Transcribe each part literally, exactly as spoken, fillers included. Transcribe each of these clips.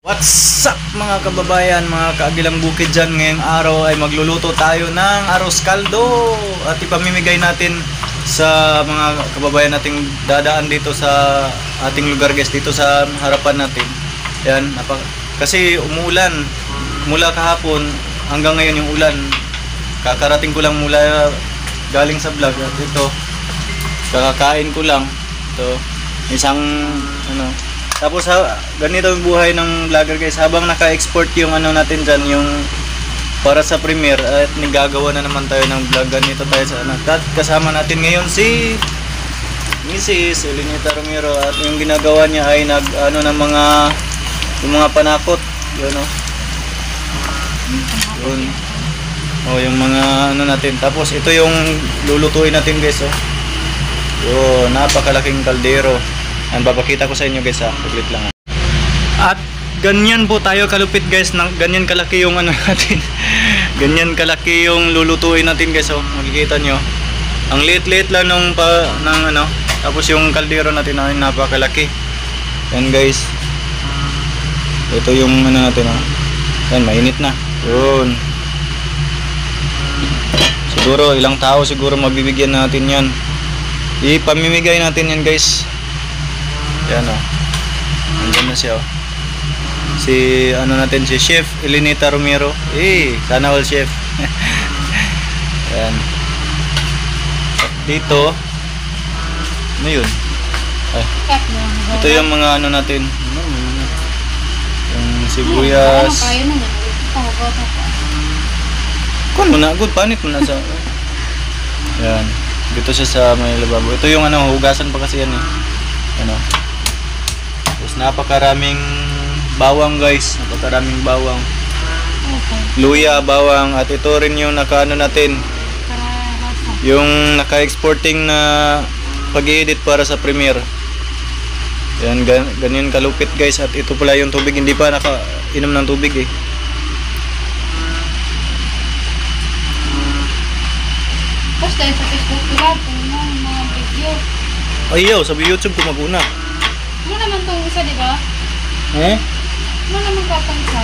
What's up mga kababayan, mga kaagilang bukid dyan. Ngayong araw ay magluluto tayo ng arroz caldo at ipamimigay natin sa mga kababayan nating dadaan dito sa ating lugar guys, dito sa harapan natin. Yan, kasi umuulan mula kahapon hanggang ngayon yung ulan. Kakarating ko lang mula galing sa vlog at ito kakakain ko lang ito isang ano. Tapos ha, ganito yung buhay ng vlogger guys, habang naka-export yung ano natin dyan, yung para sa premiere, at nagagawa na naman tayo ng vlog. Ganito tayo sa ano, at kasama natin ngayon si Missus Elinita Romero, at yung ginagawa niya ay nag ano ng mga yung mga panakot yun o yun. Oh, yung mga ano natin. Tapos ito yung lulutuin natin guys oh. Yo, napakalaking kaldero. Ang papakita ko sa inyo guys ha, saglit lang. At ganyan po tayo kalupit guys, nang ganyan kalaki yung ano natin. Ganyan kalaki yung lulutuin natin guys oh. Makikita nyo. Ang liit-liit lang nung pa ng ano. Tapos yung kaldero natin ay napakalaki. Yan guys. Ito yung ano natin oh. Yan, mainit na. Yun. Siguro ilang tao siguro mabibigyan natin yan. Ipamimigay natin yan guys. Yan o. Nandiyan na siya o. Si ano natin, si Chef Elinita Romero. Eh, sana all chef. Yan. At dito ano yun? Ay, ito yung mga ano natin. Yung sibuyas. Kun mo na, good panit mo na sa. Yan. Dito siya sa may lababo. Ito yung ano, hugasan pa kasi yan eh. Ano? Tapos napakaraming bawang guys, napakaraming bawang. Okay. Luya, bawang, at ito rin yung nakaano natin. Yung naka-exporting na pag-edit para sa premiere. Yan, gan ganyan kalupit guys. At ito pala yung tubig, hindi pa naka-inom ng tubig eh. Tapos dahil sa Facebook ko lang, yung mga video. Ayaw, sabi YouTube ko maguna. Ano naman itong isa, di ba? Eh? Ano naman katang isa?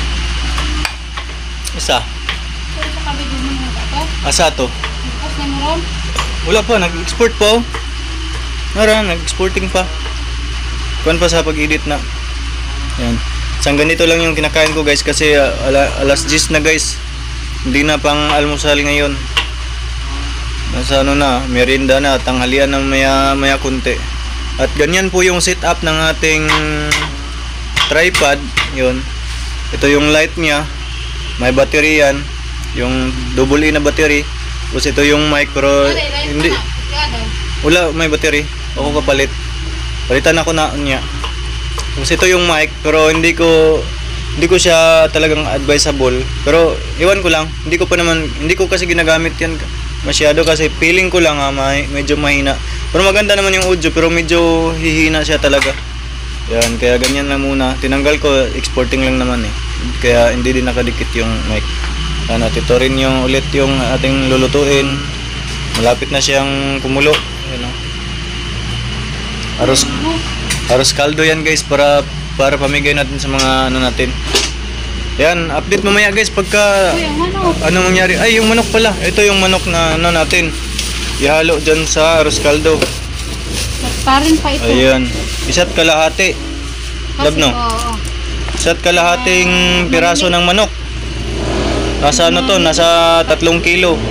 Isa? Pero sa kabidyo mo naman ito? Asa to? Tapos na mo ron? Wala pa, nag-export pa oh. Nara, nag-exporting pa. Kuan pa sa pag-edit na. Yan. Sang ganito lang yung kinakain ko guys, kasi uh, ala, alas diyes na guys. Hindi na pang almusal ngayon. Nasa ano na, merienda na, tanghalian ng maya maya kunti. At ganyan po yung setup ng ating tripod. Yun. Ito yung light niya. May battery yan. Yung double E na battery. Tapos ito yung mic, pero hindi. Wala, may battery. Ako kapalit. Palitan ako na niya. Tapos ito yung mic, pero hindi ko hindi ko siya talagang advisable. Pero iwan ko lang. Hindi ko pa naman, hindi ko kasi ginagamit yan masyado, kasi feeling ko lang ha, may, medyo mahina. Pero maganda naman yung audio, pero medyo hihina siya talaga. Yan, kaya ganyan lang muna. Tinanggal ko, exporting lang naman eh. Kaya hindi din nakadikit yung mic. Yan, at ito rin yung ulit yung ating lulutuin. Malapit na siyang kumulo. Yan o. Arroz, arroz caldo yan guys, para para pamigay natin sa mga ano natin. Yan, update mamaya guys pagka ano mangyari. Ay, yung manok pala. Ito yung manok na ano natin. Ihalo dyan sa arroz caldo. Parin pa ito. Ayan. Isa't kalahati. Lab no? Isa't kalahating piraso ng manok. Nasa ano to? Nasa tatlong kilo.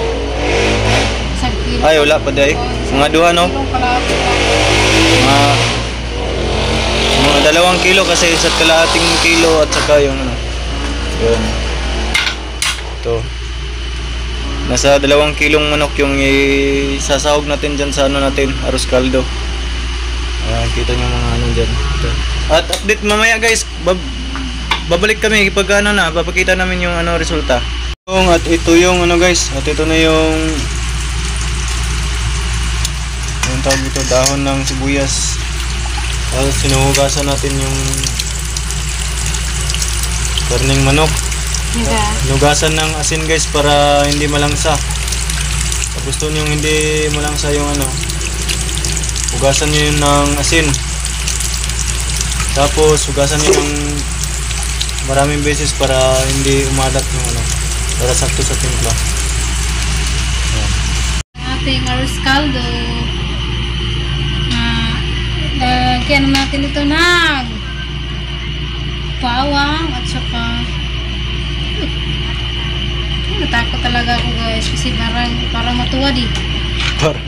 Ay, wala pa day. Mga duha no? Mga, mga dalawang kilo, kasi isa't kalahating kilo at saka yung ano. Yun. Ito. Nasa dalawang kilong manok yung isasahog natin dyan sa ano natin, arroz caldo. Ayan, kita nyo mga ano dyan. Ito. At update mamaya guys, bab babalik kami pag ano na, papakita namin yung ano resulta. At ito yung ano guys, at ito na yung yung tawag ito, dahon ng sibuyas. At sinuhugasan natin yung karning manok. Nugasan ng asin guys, para hindi malangsa. Tapos doon yung hindi malangsa yung ano, hugasan nyo yun ng asin. Tapos hugasan nyo ng maraming beses para hindi umalat yung ano, para sakto sa timpla. Ayan. Ating arroz caldo. Ah, lagyan natin ito ng bawang at saka Ay, natakot talaga ako guys kasi parang parang matuwad eh. Parang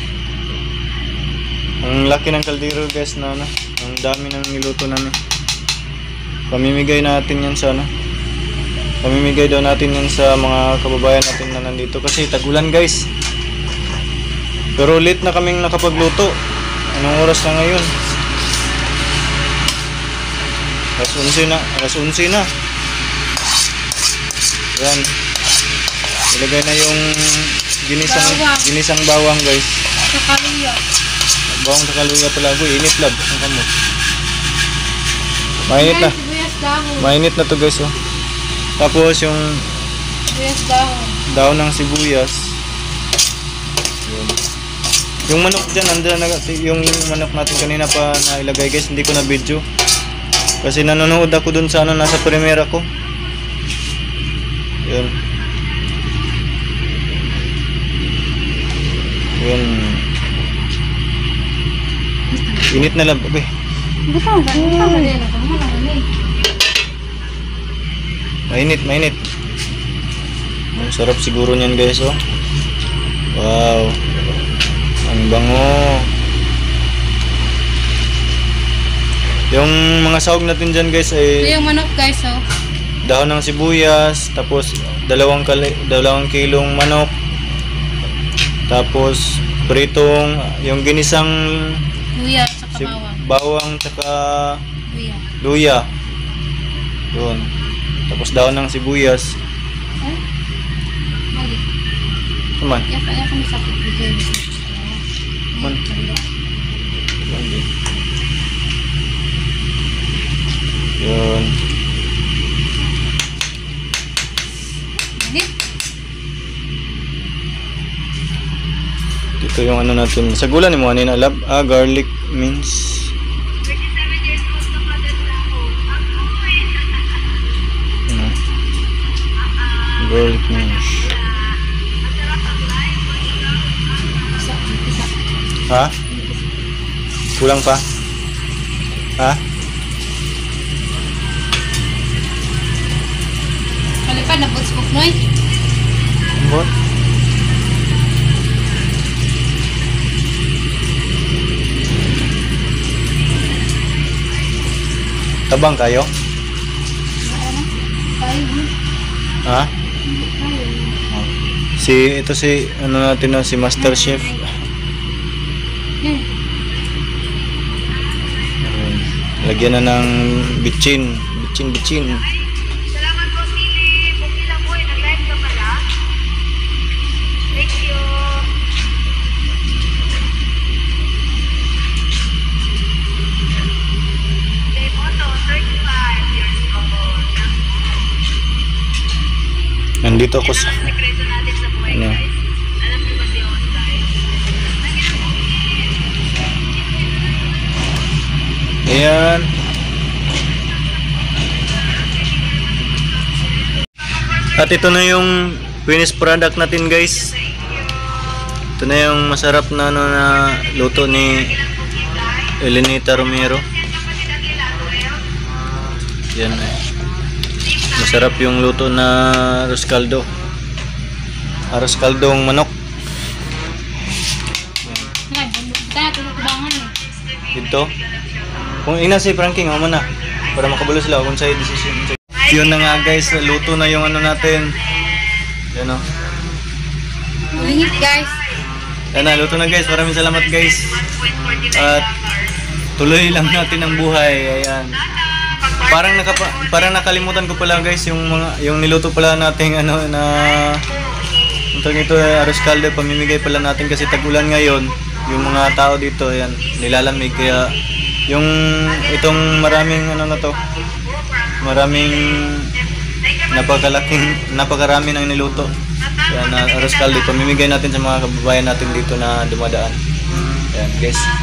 ang laki ng kaldero guys na ano, ang dami ng niluto namin. Pamimigay natin yan sa ano, pamimigay daw natin yan sa mga kababayan natin na nandito kasi tag-ulan guys. Pero late na kaming nakapagluto. Anong oras na ngayon? alas onse na, alas onse na. Yan. Ilagay na yung ginisang Bawang. ginisang bawang guys. Saka luya. Bawang sa kaluya pala ko, init lab ang kamot. Mainit na. Ayan, sibuyas dahon. Mainit na to guys oh. Tapos yung Sibuyas dahon. daon ng sibuyas. Yun. Yung manok dyan, andyan na, yung manok natin kanina pa na ilagay guys, hindi ko na video. Kasi nanonood ako dun sa ano, nasa premiere ko. Yun. Yun. Init na lab, okay. Butang, butang na din. Mainit, mainit. Ang sarap siguro niyan guys oh. Wow. Ang bango. Yung mga sahog natin dyan guys Ito ay yung manok guys oh. dahon ng sibuyas, tapos dalawang, kali, dalawang kilong manok, tapos pritong yung ginisang Luya at saka si, bawang. bawang tsaka Luya. luya. Yun. Tapos dahon ng sibuyas. Ay? Mali. Naman. Yak, yak kami sakit bigay. Man. Yun. Init. Dito yung ano natin. Sa gula ni mo anin alab. Ah, garlic mince. Ano? Garlic mince. Isa, isa. Ha? Kulang pa? Ha? Kalipad na butsbuk noy. Ambot? Tabang kayo? Ano? Tayo. Ha? Tayo. Si, ito si, ano natin na, si Master Chef. Eh, Ayun. Lagyan na ng bitchin. Bitchin, bitchin. Salamat po, Philip. Okay lang po, eh. Nag-live ka pala. Thank you. Dave Otto, thirty-five years old. Nandito ako sa... Yan ang sekreto natin sa buhay, Ano? guys. Alam niyo ba si Oscar? Ayan. At ito na yung finished product natin guys. Ito na yung masarap na ano na luto ni Elenita Romero. Yan eh. Masarap yung luto na arroz caldo. Arroz caldong manok. nga, tayo tulog kubangan eh. Dito. Kung ina si Frankie nga na para makabulo sila kung sa'yo decision. Yun na nga guys, luto na yung ano natin. Yan o. Lingit guys. Yan na, luto na guys. Maraming salamat guys. At tuloy lang natin ang buhay. Ayan. Parang nakapa, parang nakalimutan ko pala guys yung mga yung niluto pala nating ano na ito ito arroz caldo, pamimigay pala natin kasi tag-ulan ngayon. Yung mga tao dito, ayan, nilalamig kaya yung itong maraming ano na to, maraming napakalaking napakarami ng niluto. Yan na arroz caldo, pamimigay natin sa mga kababayan natin dito na dumadaan. Ayan guys.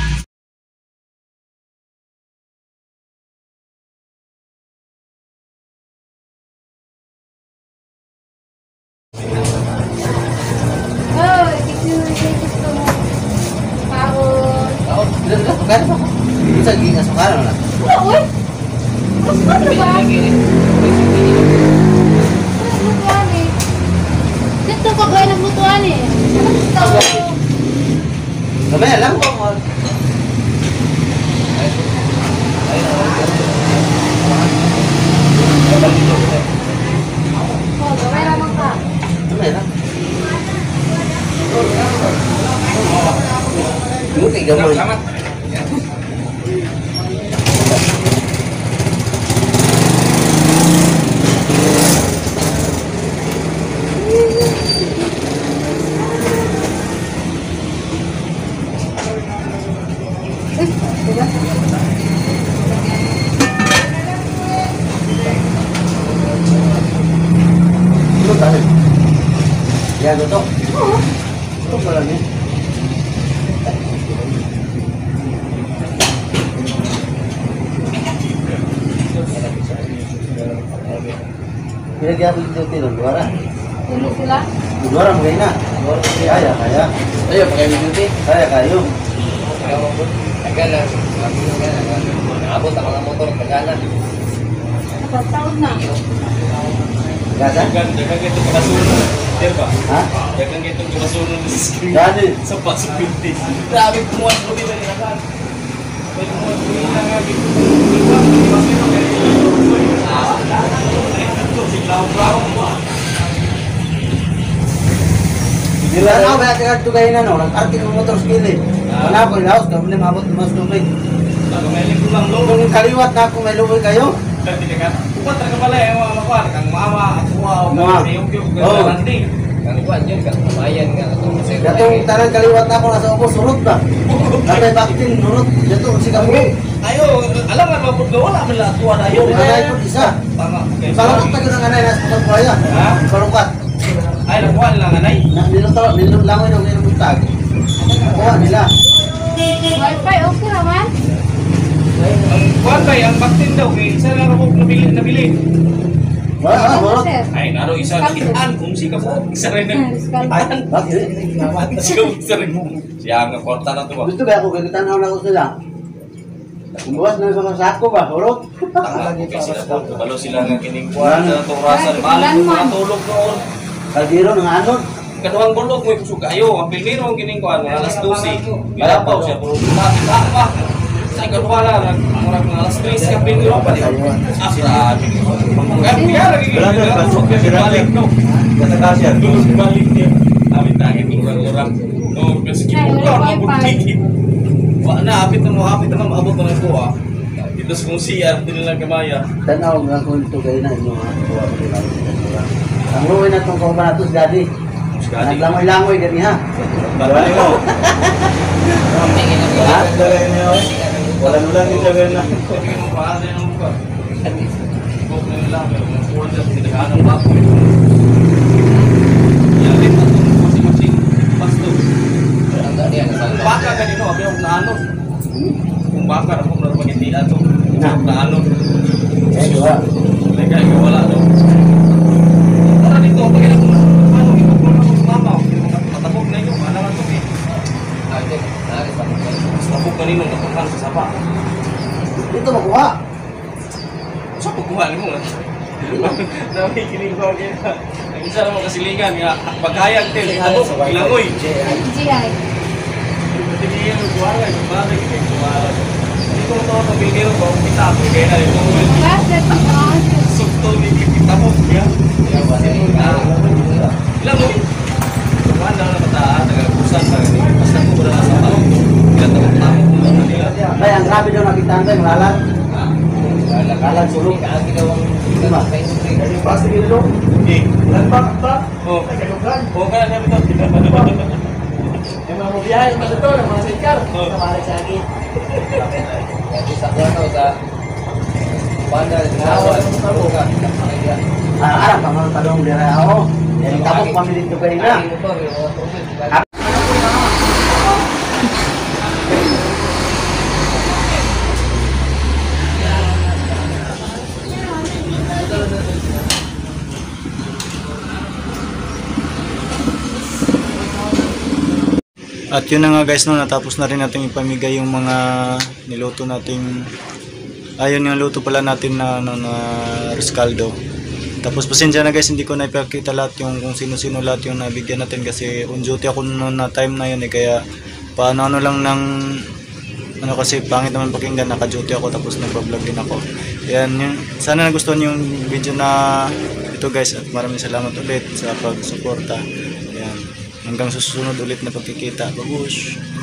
sa ginasukaran na. Wala, uy. Mas ano ba? Butuan eh. Dito ka gaya ng butuan eh. Ano gusto? Gamay lang ko. Oh, gawin naman ka. Gamay lang. Yung kay gamay. Ano tayo? Yan ito. Oo. Ito pala niya. Pinagyan ko dito tino, luara. Tulo sila. Luara mo kayo na. Kaya, kaya. Ayo pakai beauty. Kaya kayo. Tagana. Abot ang mga motor tagana. Kapag taon na. Gasa? Jangan jangan gitu kerasungan, ya pak. Ha? Jangan gitu kerasungan di sini. Gani. Sempat sepinti. Grabe kumuha ko dito ni Nakan. Bila na ba tingad tugay na no, nag-arti ng motor skill eh. Wala ko ilaos, kami mabot mas tumay. Kalau meling pulang lo, Kung kaliwat na ako may lumoy kayo. dan tidak kan. Kuat terkepala ya, mau apa? Kang mama, aku mau, Mama. yung yung Oh. nanti. Kang kuan yun, kang kamayan nga atong masay. Datong tarang kaliwat na ako nasa upo surut ba. Natay baktin nurut, dato si kamu. Ayo, alam nggak mabut gawa lah melat tua ayo. Anay ko isa. Tama. Oke. Salukot pa gyud ang anay nasa pagod buhaya. Ha? Salukot. Ayo nakuha lang anay. Na niluto, nilulangoy ng nilutag. Kuha nila. Wi-Fi okay naman. Kuan ba ang baktin daw kay isa lang ako nabili nabili. Wala na surut. Sir. Ay naro isa itan kung si ka po. Isa rin. Discount. Ayan. Bakit? Siya isa rin. Siya ang kwarta na to ba. Gusto ba ako gagitanaw na ko sila? Kumbuwas na sa sako ba, surut? Tanga kay sila po. Kabalo sila nga kining kuan sa turasan. Balik mo mga tulog noon. Kaldiro ng anon. Kaduhang bulog mo kusog kayo. Ang pilmiro ang kining kuan mga alas dose. Gilapaw siya puro mati pa. Sa kaduha lang murag mga alas tres ka pilmiro pa di. Asa abi. Kan biya lagi. Balik no. Kata kasya. Tulog balik niya. Amit tangin orang-orang. No, kasi kibuka ang butik. Wa na apit mo apit na maabot na ko ah. Dito sa kung siya din lang gamaya. Tanaw nga kung ito kayo na inyo ha. Kuha ko nila. Ang luwi na itong kaubanatos dati. Sekali. Naglangoy-langoy gani ha. Balik mo. Ha? Wala nulang yung sabi na. Hindi mo pa din ang buka. Bok na nila pero mga puro sa tindahan ng bako. Yan din atong masing-masing pasto. Ang dali ang salba. Baka kanino abi og naano. Kung baka ako na magindi ato. Naano. Eh, diba? Lagay ko wala do. Para dito pag ina ko ano ito ko na sa mama. Matabog na yun. Ano man to eh. Ate, nari sa mga. Mas tabog kanino natukan sa sapa. Ito makuha. Sa pagkuha ni mo. Dami kining ko kaya. Ang isa naman kasilingan nga paghayag din tabog ilangoy. G I. Hindi yan buwalay, balik din buwalay. Hindi ko to to video ko kita ko kaya na ito. Bakit? Sukto ni kita mo ya. Kaya ba na yung Ilangoy. Wala na bataan nagakusan sa ni. Basta ko wala sa tao. Kaya tawag tao mo nila. Ay, ang grabe daw nakita tayo, malalag. Kalag sulong ka ang ginawang Diba? Kasi Pasti gitu dong. Eh, Lampak, pak. oh. Kalugan. Oh, kaya sabi to. Yung mga bubiyahe, yung mga ito, yung mga sikar. Oh. Kamari sa akin. Kasi sa kuwano sa banda sa awan. Ka. Ah, arap, ang mga talong dira ako. Yan, tapos pamilin ko kayo na. Ang motor, yung mga tubig. At yun na nga guys, no, natapos na rin natin ipamigay yung mga niluto nating ayun yung luto pala natin na, na, na riscaldo. Tapos pasensya na guys, hindi ko na ipakita lahat yung kung sino-sino lahat yung nabigyan natin kasi on duty ako noon na time na yun eh, kaya paano ano lang ng ano kasi pangit naman pakinggan, naka-duty ako tapos nagpa-vlog din ako. Yan, yun. Sana nagustuhan yung video na ito guys at maraming salamat ulit sa pagsuporta. Yan. Hanggang susunod ulit na pagkikita. Babush!